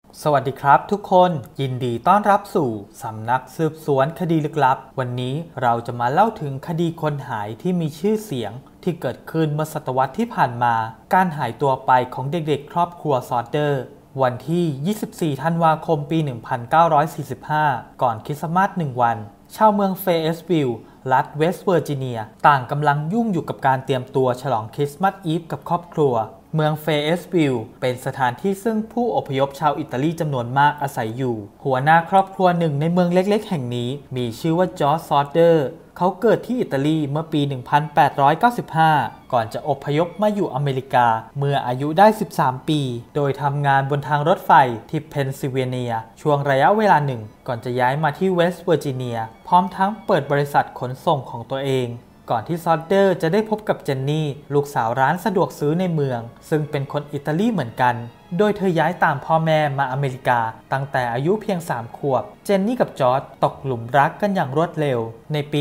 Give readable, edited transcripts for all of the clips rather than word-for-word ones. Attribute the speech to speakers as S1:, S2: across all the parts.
S1: สวัสดีครับทุกคนยินดีต้อนรับสู่สำนักสืบสวนคดีลึกลับวันนี้เราจะมาเล่าถึงคดีคนหายที่มีชื่อเสียงที่เกิดขึ้นเมื่อศตวรรษที่ผ่านมาการหายตัวไปของเด็กๆครอบครัวซอเดอร์วันที่ 24 ธันวาคม ปี 1945 ก่อนคริสต์มาส1 วันชาวเมืองเฟย์สวิลล์รัฐเวสต์เวอร์จิเนียต่างกำลังยุ่งอยู่กับการเตรียมตัวฉลองคริสต์มาสอีฟกับครอบครัวเมืองเฟย์สวิลล์เป็นสถานที่ซึ่งผู้อพยพชาวอิตาลีจำนวนมากอาศัยอยู่หัวหน้าครอบครัวหนึ่งในเมืองเล็กๆแห่งนี้มีชื่อว่าจอร์จ ซอเดอร์เขาเกิดที่อิตาลีเมื่อปี 1895 ก่อนจะอพยพมาอยู่อเมริกาเมื่ออายุได้ 13 ปี โดยทำงานบนทางรถไฟที่เพนซิลเวเนียช่วงระยะเวลาหนึ่งก่อนจะย้ายมาที่เวสต์เวอร์จิเนียพร้อมทั้งเปิดบริษัทขนส่งของตัวเองก่อนที่ซอเดอร์จะได้พบกับเจนนี่ลูกสาวร้านสะดวกซื้อในเมืองซึ่งเป็นคนอิตาลีเหมือนกันโดยเธอย้ายตามพ่อแม่มาอเมริกาตั้งแต่อายุเพียง3 ขวบเจนนี่กับจอร์จตกหลุมรักกันอย่างรวดเร็วในปี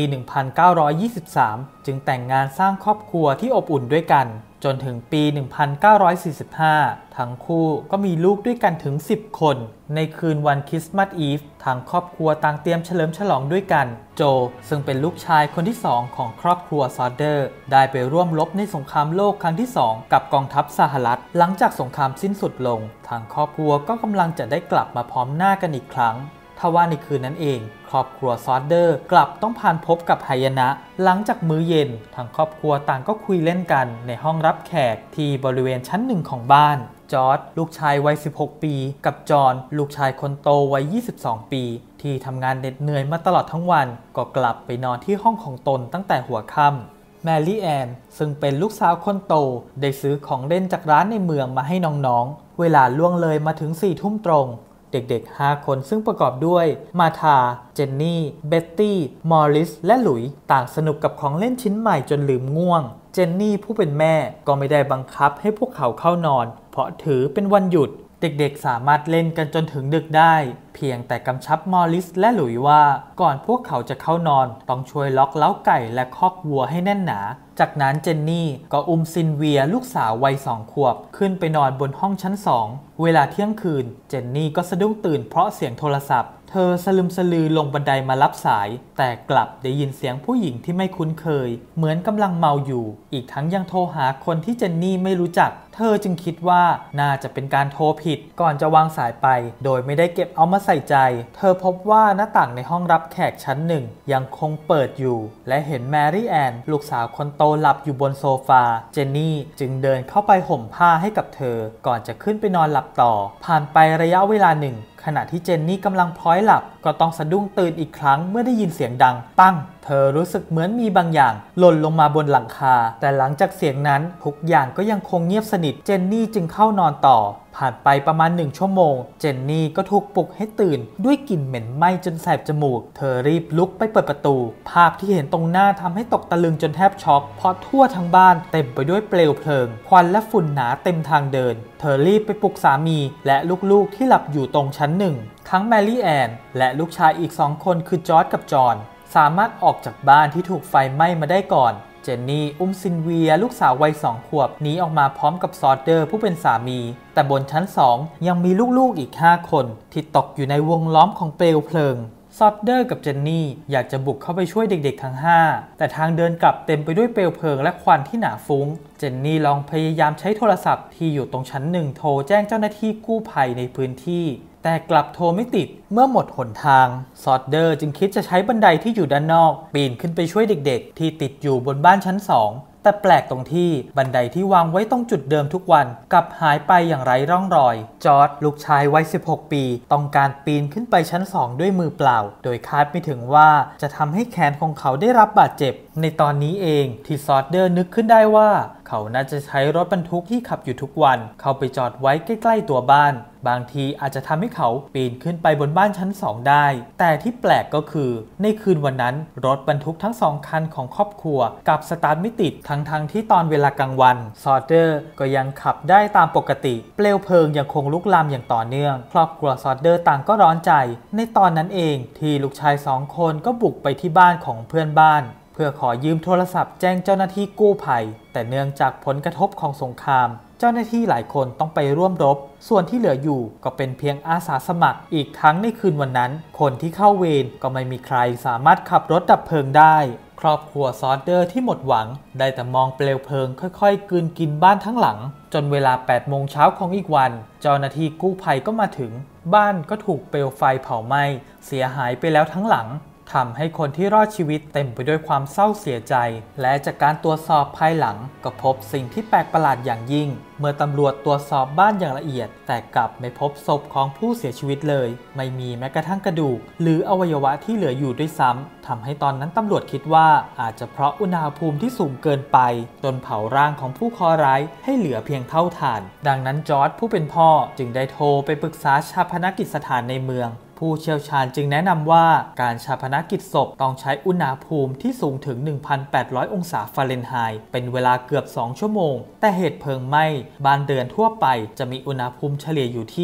S1: 1923 จึงแต่งงานสร้างครอบครัวที่อบอุ่นด้วยกันจนถึงปี 1945 ทั้งคู่ก็มีลูกด้วยกันถึง 10 คนในคืนวันคริสต์มาสอีฟทางครอบครัวต่างเตรียมเฉลิมฉลองด้วยกันโจซึ่งเป็นลูกชายคนที่2ของครอบครัวซอเดอร์ได้ไปร่วมรบในสงครามโลกครั้งที่2กับกองทัพสหรัฐหลังจากสงครามสิ้นสุดลงทางครอบครัวก็กำลังจะได้กลับมาพร้อมหน้ากันอีกครั้งทว่าในคืนนั้นเองครอบครัวซอเดอร์กลับต้องผ่านพบกับหายนะหลังจากมื้อเย็นทางครอบครัวต่างก็คุยเล่นกันในห้องรับแขกที่บริเวณชั้น1ของบ้านจอร์จลูกชายวัย 16 ปีกับจอห์นลูกชายคนโตวัย 22 ปีที่ทำงานเหน็ดเหนื่อยมาตลอดทั้งวันก็กลับไปนอนที่ห้องของตนตั้งแต่หัวค่ำแมรี่แอนซึ่งเป็นลูกสาวคนโตได้ซื้อของเล่นจากร้านในเมืองมาให้น้องๆเวลาล่วงเลยมาถึง 4 ทุ่มตรงเด็กๆ 5 คนซึ่งประกอบด้วยมาธาเจนนี่เบ็ตตี้มอริสและหลุยต่างสนุกกับของเล่นชิ้นใหม่จนลืมง่วงเจนนี่ผู้เป็นแม่ก็ไม่ได้บังคับให้พวกเขาเข้านอนเพราะถือเป็นวันหยุดเด็กๆสามารถเล่นกันจนถึงดึกได้เพียงแต่กำชับมอริสและหลุยว่าก่อนพวกเขาจะเข้านอนต้องช่วยล็อกเล้าไก่และคอกวัวให้แน่นหนาจากนั้นเจนนี่ก็อุ้มซินเวียลูกสาววัย2 ขวบขึ้นไปนอนบนห้องชั้น2เวลาเที่ยงคืนเจนนี่ก็สะดุ้งตื่นเพราะเสียงโทรศัพท์เธอสลึมสลือลงบันไดมารับสายแต่กลับได้ยินเสียงผู้หญิงที่ไม่คุ้นเคยเหมือนกำลังเมาอยู่อีกทั้งยังโทรหาคนที่เจนนี่ไม่รู้จักเธอจึงคิดว่าน่าจะเป็นการโทรผิดก่อนจะวางสายไปโดยไม่ได้เก็บเอามาใส่ใจเธอพบว่าหน้าต่างในห้องรับแขกชั้น1ยังคงเปิดอยู่และเห็นแมรี่แอนลูกสาวคนโตหลับอยู่บนโซฟาเจนนี่จึงเดินเข้าไปห่มผ้าให้กับเธอก่อนจะขึ้นไปนอนหลับต่อผ่านไประยะเวลาหนึ่งขณะที่เจนนี่กำลังพลอยหลับก็ต้องสะดุ้งตื่นอีกครั้งเมื่อได้ยินเสียงดังปั้งเธอรู้สึกเหมือนมีบางอย่างหล่นลงมาบนหลังคาแต่หลังจากเสียงนั้นทุกอย่างก็ยังคงเงียบสนิทเจนนี่จึงเข้านอนต่อผ่านไปประมาณ1 ชั่วโมงเจนนี่ก็ถูกปลุกให้ตื่นด้วยกลิ่นเหม็นไหม้จนแสบจมูกเธอรีบลุกไปเปิดประตูภาพที่เห็นตรงหน้าทำให้ตกตะลึงจนแทบช็อกเพราะทั่วทั้งบ้านเต็มไปด้วยเปลวเพลิงควันและฝุ่นหนาเต็มทางเดินเธอรีบไปปลุกสามีและลูกๆที่หลับอยู่ตรงชั้น1ทั้งแมรี่แอนและลูกชายอีก2 คนคือจอร์จกับจอห์นสามารถออกจากบ้านที่ถูกไฟไหม้มาได้ก่อนเจนนี่อุ้มซินเวียลูกสาววัย2 ขวบหนีออกมาพร้อมกับซอเดอร์ผู้เป็นสามีแต่บนชั้น2ยังมีลูกๆอีก5 คนที่ตกอยู่ในวงล้อมของเปลวเพลิงซอเดอร์กับเจนนี่อยากจะบุกเข้าไปช่วยเด็กๆทั้ง5แต่ทางเดินกลับเต็มไปด้วยเปลวเพลิงและควันที่หนาฟุ้งเจนนี่ลองพยายามใช้โทรศัพท์ที่อยู่ตรงชั้น1โทรแจ้งเจ้าหน้าที่กู้ภัยในพื้นที่แต่กลับโทรไม่ติดเมื่อหมดหนทางซอเดอร์จึงคิดจะใช้บันไดที่อยู่ด้านนอกปีนขึ้นไปช่วยเด็กๆที่ติดอยู่บนบ้านชั้น2แต่แปลกตรงที่บันไดที่วางไว้ตรงจุดเดิมทุกวันกลับหายไปอย่างไร้ร่องรอยจอร์จลูกชายวัย 16 ปีต้องการปีนขึ้นไปชั้น2ด้วยมือเปล่าโดยคาดไม่ถึงว่าจะทำให้แขนของเขาได้รับบาดเจ็บในตอนนี้เองที่ซอเดอร์นึกขึ้นได้ว่าเขาน่าจะใช้รถบรรทุกที่ขับอยู่ทุกวันเข้าไปจอดไว้ใกล้ๆตัวบ้านบางทีอาจจะทำให้เขาปีนขึ้นไปบนบ้านชั้น2ได้แต่ที่แปลกก็คือในคืนวันนั้นรถบรรทุกทั้ง2 คันของครอบครัวกลับสตาร์ทไม่ติดทั้งที่ตอนเวลากลางวันซอเดอร์ก็ยังขับได้ตามปกติเปลวเพลิงยังคงลุกลามอย่างต่อเนื่องครอบครัวซอเดอร์ต่างก็ร้อนใจในตอนนั้นเองที่ลูกชาย2 คนก็บุกไปที่บ้านของเพื่อนบ้านเพื่อขอยืมโทรศัพท์แจ้งเจ้าหน้าที่กู้ภัยแต่เนื่องจากผลกระทบของสงครามเจ้าหน้าที่หลายคนต้องไปร่วมรบส่วนที่เหลืออยู่ก็เป็นเพียงอาสาสมัครอีกทั้งในคืนวันนั้นคนที่เข้าเวรก็ไม่มีใครสามารถขับรถดับเพลิงได้ครอบครัวซอดเดอร์ที่หมดหวังได้แต่มองเปลวเพลิงค่อยๆกลืนกินบ้านทั้งหลังจนเวลา 8 โมงเช้าของอีกวันเจ้าหน้าที่กู้ภัยก็มาถึงบ้านก็ถูกเปลวไฟเผาไหม้เสียหายไปแล้วทั้งหลังทำให้คนที่รอดชีวิตเต็มไปด้วยความเศร้าเสียใจและจากการตรวจสอบภายหลังก็พบสิ่งที่แปลกประหลาดอย่างยิ่งเมื่อตำรวจตรวจสอบบ้านอย่างละเอียดแต่กลับไม่พบศพของผู้เสียชีวิตเลยไม่มีแม้กระทั่งกระดูกหรืออวัยวะที่เหลืออยู่ด้วยซ้ำทำให้ตอนนั้นตำรวจคิดว่าอาจจะเพราะอุณหภูมิที่สูงเกินไปจนเผาร่างของผู้เคราะห์ร้ายให้เหลือเพียงเท่าฐานดังนั้นจอร์จผู้เป็นพ่อจึงได้โทรไปปรึกษาชาปนกิจสถานในเมืองผู้เชี่ยวชาญจึงแนะนำว่าการชาปนกิจศพต้องใช้อุณหภูมิที่สูงถึง 1,800 องศาฟาเรนไฮต์เป็นเวลาเกือบ 2 ชั่วโมงแต่เหตุเพลิงไหม้บ้านเรือนทั่วไปจะมีอุณหภูมิเฉลี่ยอยู่ที่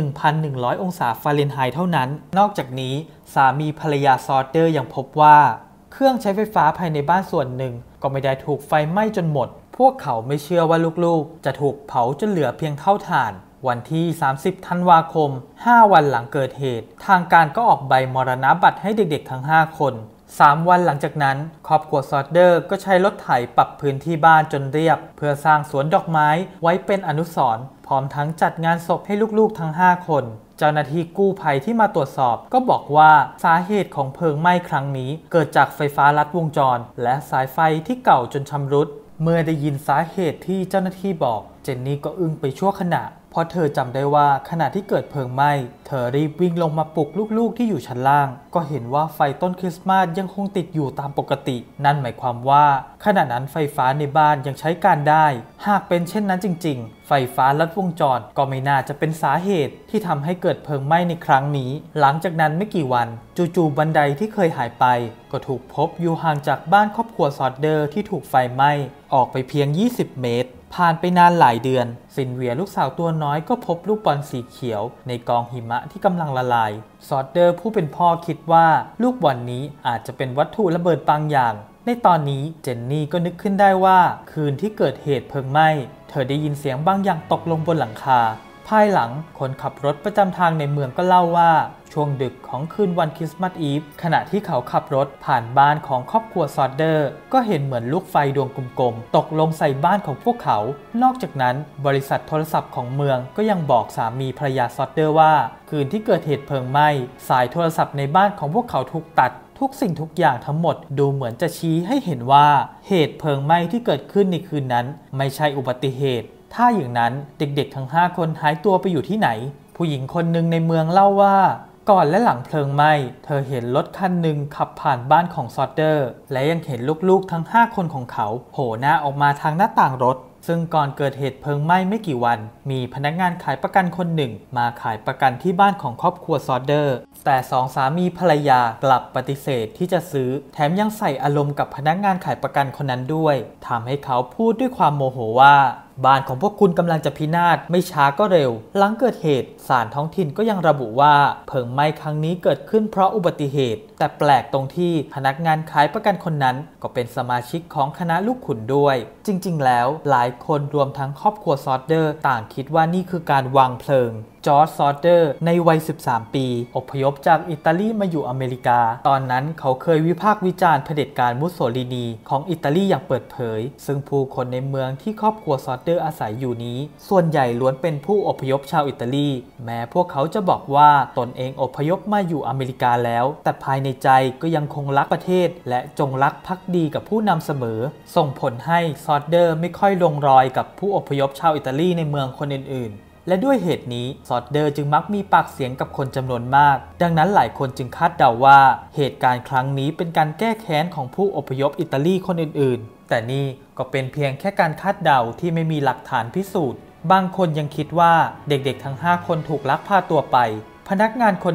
S1: 1,100 องศาฟาเรนไฮต์เท่านั้นนอกจากนี้สามีภรรยาซอดเดอร์ยังพบว่าเครื่องใช้ไฟฟ้าภายในบ้านส่วนหนึ่งก็ไม่ได้ถูกไฟไหม้จนหมดพวกเขาไม่เชื่อว่าลูกๆจะถูกเผาจนเหลือเพียงเท่าถ่านวันที่ 30 ธันวาคม 5 วันหลังเกิดเหตุทางการก็ออกใบมรณบัตรให้เด็กๆทั้ง 5 คน 3 วันหลังจากนั้นครอบครัวซอดเดอร์ก็ใช้รถไถปรับพื้นที่บ้านจนเรียบเพื่อสร้างสวนดอกไม้ไว้เป็นอนุสรณ์พร้อมทั้งจัดงานศพให้ลูกๆทั้ง 5 คนเจ้าหน้าที่กู้ภัยที่มาตรวจสอบก็บอกว่าสาเหตุของเพลิงไหม้ครั้งนี้เกิดจากไฟฟ้าลัดวงจรและสายไฟที่เก่าจนชำรุดเมื่อได้ยินสาเหตุที่เจ้าหน้าที่บอกเจนนี่ก็อึ้งไปชั่วขณะเพราะเธอจำได้ว่าขณะที่เกิดเพลิงไหม้เธอรีบวิ่งลงมาปลุกลูกๆที่อยู่ชั้นล่างก็เห็นว่าไฟต้นคริสต์มาสยังคงติดอยู่ตามปกตินั่นหมายความว่าขณะนั้นไฟฟ้าในบ้านยังใช้การได้หากเป็นเช่นนั้นจริงๆไฟฟ้าลัดวงจรก็ไม่น่าจะเป็นสาเหตุที่ทำให้เกิดเพลิงไหม้ในครั้งนี้หลังจากนั้นไม่กี่วันจู่ๆบันไดที่เคยหายไปก็ถูกพบอยู่ห่างจากบ้านครอบครัวซอดเดอร์ที่ถูกไฟไหม้ออกไปเพียง 20 เมตรผ่านไปนานหลายเดือนซินเวียลูกสาวตัวน้อยก็พบลูกบอลสีเขียวในกองหิมะที่กำลังละลายซอดเดอร์ผู้เป็นพ่อคิดว่าลูกบอลนี้อาจจะเป็นวัตถุระเบิดบางอย่างในตอนนี้เจนนี่ก็นึกขึ้นได้ว่าคืนที่เกิดเหตุเพลิงไหม้เธอได้ยินเสียงบางอย่างตกลงบนหลังคาภายหลังคนขับรถประจำทางในเมืองก็เล่าว่าช่วงดึกของคืนวันคริสต์มาสอีฟขณะที่เขาขับรถผ่านบ้านของครอบครัวซอดเดอร์ก็เห็นเหมือนลูกไฟดวงกลมๆตกลงใส่บ้านของพวกเขานอกจากนั้นบริษัทโทรศัพท์ของเมืองก็ยังบอกสามีภรรยาซอดเดอร์ว่าคืนที่เกิดเหตุเพลิงไหม้สายโทรศัพท์ในบ้านของพวกเขาถูกตัดทุกสิ่งทุกอย่างทั้งหมดดูเหมือนจะชี้ให้เห็นว่าเหตุเพลิงไหม้ที่เกิดขึ้นในคืนนั้นไม่ใช่อุบัติเหตุถ้าอย่างนั้นเด็กๆทั้ง5คนหายตัวไปอยู่ที่ไหนผู้หญิงคนหนึ่งในเมืองเล่าว่าก่อนและหลังเพลิงไหม้เธอเห็นรถคันหนึ่งขับผ่านบ้านของซอดเดอร์และยังเห็นลูกๆทั้ง5คนของเขาโผล่หน้าออกมาทางหน้าต่างรถซึ่งก่อนเกิดเหตุเพลิงไหม้ไม่กี่วันมีพนักงานขายประกันคนหนึ่งมาขายประกันที่บ้านของครอบครัวซอดเดอร์แต่สองสามีภรรยากลับปฏิเสธที่จะซื้อแถมยังใส่อารมณ์กับพนักงานขายประกันคนนั้นด้วยทำให้เขาพูดด้วยความโมโหว่าบ้านของพวกคุณกำลังจะพินาศไม่ช้าก็เร็วหลังเกิดเหตุศาลท้องถิ่นก็ยังระบุว่าเพลิงไหม้ครั้งนี้เกิดขึ้นเพราะอุบัติเหตุแต่แปลกตรงที่พนักงานขายประกันคนนั้นก็เป็นสมาชิกของคณะลูกขุนด้วยจริงๆแล้วหลายคนรวมทั้งครอบครัวซอดเดอร์ต่างคิดว่านี่คือการวางเพลิงจอร์จซอดเดอร์ในวัย 13 ปีอพยพจากอิตาลีมาอยู่อเมริกาตอนนั้นเขาเคยวิพากษ์วิจารณ์เผด็จการมุสโสลินีของอิตาลีอย่างเปิดเผยซึ่งผู้คนในเมืองที่ครอบครัวซอดเดอร์อาศัยอยู่นี้ส่วนใหญ่ล้วนเป็นผู้อพยพชาวอิตาลีแม้พวกเขาจะบอกว่าตนเองอพยพมาอยู่อเมริกาแล้วแต่ภายในใจก็ยังคงรักประเทศและจงรักภักดีกับผู้นำเสมอส่งผลให้ซอดเดอร์ไม่ค่อยลงรอยกับผู้อพยพชาวอิตาลีในเมืองคนอื่นๆและด้วยเหตุนี้ซอดเดอร์จึงมักมีปากเสียงกับคนจำนวนมากดังนั้นหลายคนจึงคาดเดาว่าเหตุการณ์ครั้งนี้เป็นการแก้แค้นของผู้อพยพอิตาลีคนอื่นๆแต่นี่ก็เป็นเพียงแค่การคาดเดาที่ไม่มีหลักฐานพิสูจน์บางคนยังคิดว่าเด็กๆทั้ง5คนถูกลักพาตัวไปพนักงานคนหนึ่ง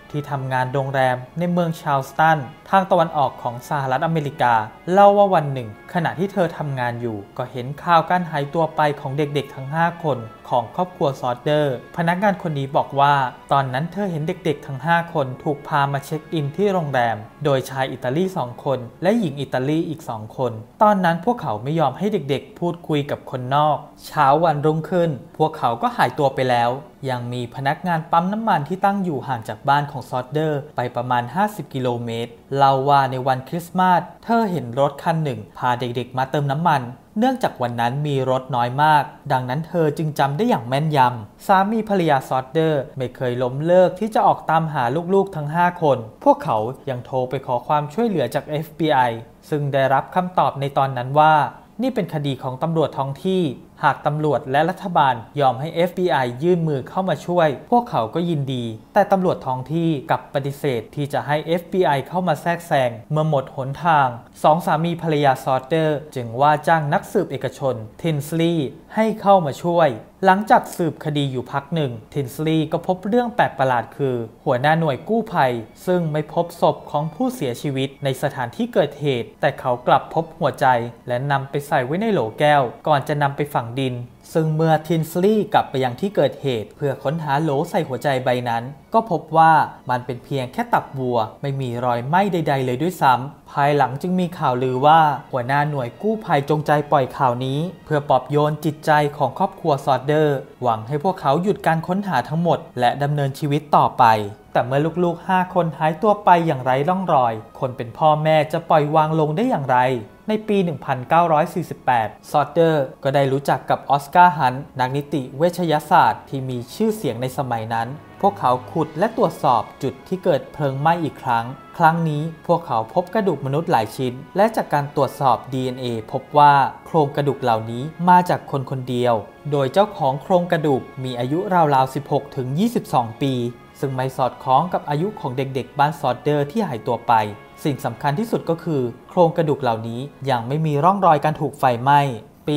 S1: ที่ทำงานโรงแรมในเมืองชาร์ลสตันทางตะวันออกของสหรัฐอเมริกาเล่าว่าวันหนึ่งขณะที่เธอทำงานอยู่ก็เห็นข่าวการหายตัวไปของเด็กๆทั้ง5คนของครอบครัวซอดเดอร์พนักงานคนนี้บอกว่าตอนนั้นเธอเห็นเด็กๆทั้ง5คนถูกพามาเช็คอินที่โรงแรมโดยชายอิตาลี2คนและหญิงอิตาลีอีก2คนตอนนั้นพวกเขาไม่ยอมให้เด็กๆพูดคุยกับคนนอกเช้าวันรุ่งขึ้นพวกเขาก็หายตัวไปแล้วยังมีพนักงานปั๊มน้ำมันที่ตั้งอยู่ห่างจากบ้านของซอดเดอร์ไปประมาณ50กิโลเมตรเล่าว่าในวันคริสต์มาสเธอเห็นรถคันหนึ่งพาเด็กๆมาเติมน้ำมันเนื่องจากวันนั้นมีรถน้อยมากดังนั้นเธอจึงจำได้อย่างแม่นยำสามีภรรยาซอดเดอร์ไม่เคยล้มเลิกที่จะออกตามหาลูกๆทั้ง5คนพวกเขายังโทรไปขอความช่วยเหลือจาก FBI ซึ่งได้รับคำตอบในตอนนั้นว่านี่เป็นคดีของตำรวจท้องที่หากตำรวจและรัฐบาลยอมให้ FBI ยื่นมือเข้ามาช่วยพวกเขาก็ยินดีแต่ตำรวจท้องที่กลับปฏิเสธที่จะให้ FBI เข้ามาแทรกแซงเมื่อหมดหนทางสองสามีภรรยาซอดเดอร์จึงว่าจ้างนักสืบเอกชนทินสลีย์ให้เข้ามาช่วยหลังจากสืบคดีอยู่พักหนึ่งทินสลีย์ก็พบเรื่องแปลกประหลาดคือหัวหน้าหน่วยกู้ภัยซึ่งไม่พบศพของผู้เสียชีวิตในสถานที่เกิดเหตุแต่เขากลับพบหัวใจและนำไปใส่ไว้ในโหลแก้วก่อนจะนำไปฝังดินซึ่งเมื่อทินสลีย์กลับไปยังที่เกิดเหตุเพื่อค้นหาโหลใส่หัวใจใบนั้นก็พบว่ามันเป็นเพียงแค่ตับวัวไม่มีรอยไหม้ใดๆเลยด้วยซ้ำภายหลังจึงมีข่าวลือว่าหัวหน้าหน่วยกู้ภัยจงใจปล่อยข่าวนี้เพื่อปลอบโยนจิตใจของครอบครัวซอดเดอร์หวังให้พวกเขาหยุดการค้นหาทั้งหมดและดำเนินชีวิตต่อไปแต่เมื่อลูกๆ5คนหายตัวไปอย่างไร้ร่องรอยคนเป็นพ่อแม่จะปล่อยวางลงได้อย่างไรในปี 1948 ซอดเดอร์ก็ได้รู้จักกับออสการ์ฮันต์นักนิติเวชศาสตร์ที่มีชื่อเสียงในสมัยนั้นพวกเขาขุดและตรวจสอบจุดที่เกิดเพลิงไหม้อีกครั้งนี้พวกเขาพบกระดูกมนุษย์หลายชิ้นและจากการตรวจสอบ DNA พบว่าโครงกระดูกเหล่านี้มาจากคนคนเดียวโดยเจ้าของโครงกระดูกมีอายุราวๆ 16 ถึง 22 ปีซึ่งไม่สอดคล้องกับอายุของเด็กๆบ้านซอดเดอร์ที่หายตัวไปสิ่งสำคัญที่สุดก็คือโครงกระดูกเหล่านี้ยังไม่มีร่องรอยการถูกไฟไหม้ปี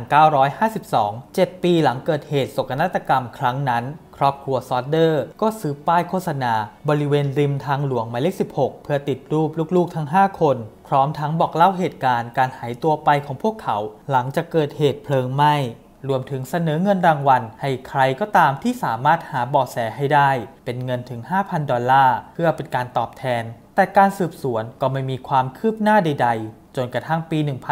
S1: 1952 7 ปีหลังเกิดเหตุโศกนาฏกรรมครั้งนั้นครอบครัวซอดเดอร์ก็ซื้อป้ายโฆษณาบริเวณริมทางหลวงหมายเลข 16 เพื่อติดรูปลูกๆทั้ง 5 คนพร้อมทั้งบอกเล่าเหตุการณ์การหายตัวไปของพวกเขาหลังจากเกิดเหตุเพลิงไหม้รวมถึงเสนอเงินรางวัลให้ใครก็ตามที่สามารถหาเบาะแสให้ได้เป็นเงินถึง $5,000 เพื่อเป็นการตอบแทนแต่การสืบสวนก็ไม่มีความคืบหน้าใดๆจนกระทั่งปี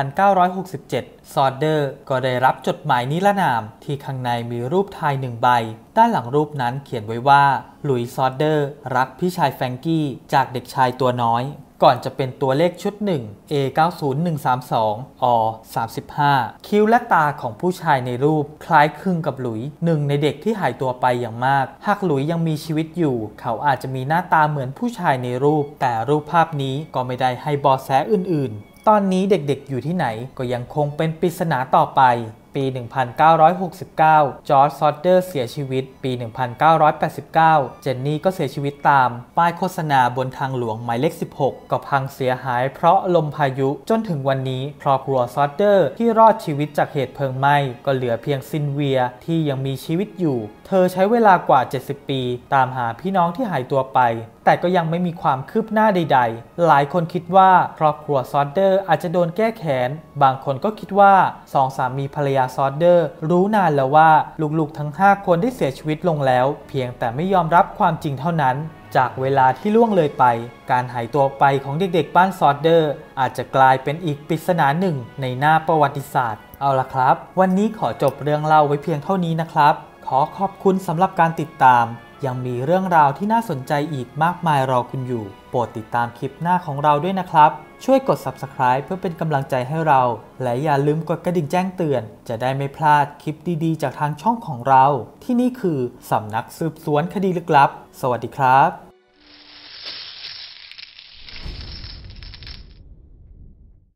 S1: 1967 ซอดเดอร์ก็ได้รับจดหมายนิรนามที่ข้างในมีรูปถ่าย1 ใบด้านหลังรูปนั้นเขียนไว้ว่าหลุยส์ซอดเดอร์รักพี่ชายแฟรงกี้จากเด็กชายตัวน้อยก่อนจะเป็นตัวเลขชุด1 A90132 อ35คิ้วและตาของผู้ชายในรูปคล้ายคลึงกับหลุยหนึ่งในเด็กที่หายตัวไปอย่างมากหากหลุยยังมีชีวิตอยู่เขาอาจจะมีหน้าตาเหมือนผู้ชายในรูปแต่รูปภาพนี้ก็ไม่ได้ให้เบาะแสอื่นๆตอนนี้เด็กๆอยู่ที่ไหนก็ยังคงเป็นปริศนาต่อไปปี 1969 จอร์จ ซอดเดอร์เสียชีวิตปี 1989 เจนนี่ก็เสียชีวิตตามป้ายโฆษณาบนทางหลวงหมายเลข 16 ก็พังเสียหายเพราะลมพายุจนถึงวันนี้ครอบครัวซอดเดอร์ที่รอดชีวิตจากเหตุเพลิงไหม้ก็เหลือเพียงซินเวียที่ยังมีชีวิตอยู่เธอใช้เวลากว่า 70 ปีตามหาพี่น้องที่หายตัวไปแต่ก็ยังไม่มีความคืบหน้าใดๆหลายคนคิดว่าครอบครัวซอดเดอร์อาจจะโดนแก้แค้นบางคนก็คิดว่าสองสามีภรรยาซอดเดอร์รู้นานแล้วว่าลูกๆทั้ง5คนได้เสียชีวิตลงแล้วเพียงแต่ไม่ยอมรับความจริงเท่านั้นจากเวลาที่ล่วงเลยไปการหายตัวไปของเด็กๆบ้านซอดเดอร์อาจจะกลายเป็นอีกปริศนาหนึ่งในหน้าประวัติศาสตร์เอาล่ะครับวันนี้ขอจบเรื่องเล่าไว้เพียงเท่านี้นะครับขอขอบคุณสำหรับการติดตามยังมีเรื่องราวที่น่าสนใจอีกมากมายรอคุณอยู่โปรดติดตามคลิปหน้าของเราด้วยนะครับช่วยกด Subscribe เพื่อเป็นกำลังใจให้เราและอย่าลืมกดกระดิ่งแจ้งเตือนจะได้ไม่พลาดคลิปดีๆจากทางช่องของเราที่นี่คือสำนักสืบสวนคดีลึกลับสวัสดีครับ